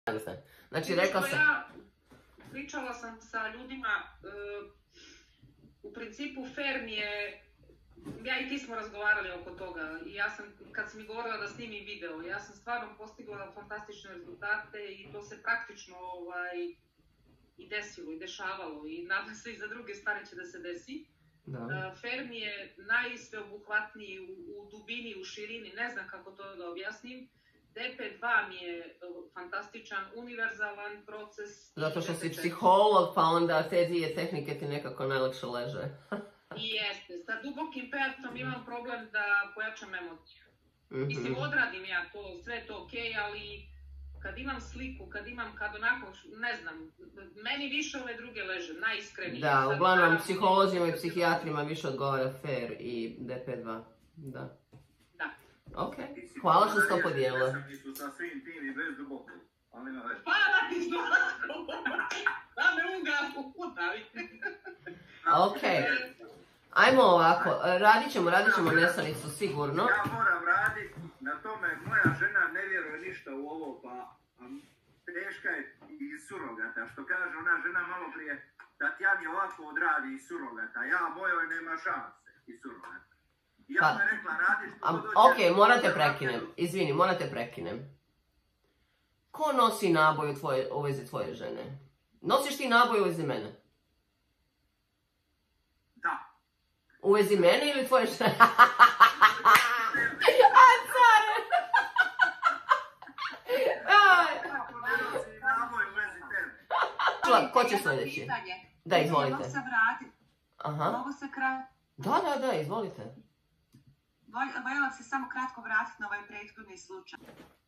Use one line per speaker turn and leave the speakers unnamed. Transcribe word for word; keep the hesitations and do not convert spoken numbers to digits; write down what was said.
Znači, rekla sam...
Ja pričala sam sa ljudima, u principu fair mi je, ja i ti smo razgovarali oko toga i ja sam, kad sam mi govorila da snimim video, ja sam stvarno postigla fantastične rezultate i to se praktično ovaj, i desilo i dešavalo i nadam se i za druge stvari će da se desi. Da. Fair mi je najsveobuhvatniji u, u dubini, u širini, ne znam kako to da objasnim. D P dva mi je fantastičan, univerzalan proces.
Zato što si psiholog, pa onda te dvije tehnike ti nekako najlakše leže.
I jeste. Sa dubokim petom imam problem da pojačam emociju. Mm-hmm. Mislim, odradim ja to, sve to okej, okay, ali kad imam sliku, kad imam, kad onako, ne znam, meni više ove druge leže, najiskrenije.
Da, uglavnom psiholozima i psihijatrima više odgovara fair i D P dva. Da. Ok, hvala što si to podijelila.
Ja sam isto sa svim tim i bez duboko, ali ima već.
Hvala ti što da me ugapu udavi.
Ok, ajmo ovako, radit ćemo, radit ćemo Nesanicu sigurno.
Ja moram radit, na tome moja žena ne vjeruje ništa u ovo, pa teška je iz surogata, što kaže ona žena malo prije, Tatjani ovako odradi iz surogata, ja mojoj nema šanse iz surogata. Ja sam rekla, radiš to dođe...
Ok, morate prekinem. Izvini, morate prekinem. Ko nosi naboj u vezi tvoje žene? Nosiš ti naboj u vezi mene?
Da.
U vezi mene ili tvoje žene? A, care!
Naboj u vezi tebe.
Ko će sljedeći? Da, izvolite.
Mogu se vratiti.
Aha.
Mogu se kratko...
Da, da, da, izvolite.
Voljela se samo kratko vratiti na ovaj prethodni slučaj.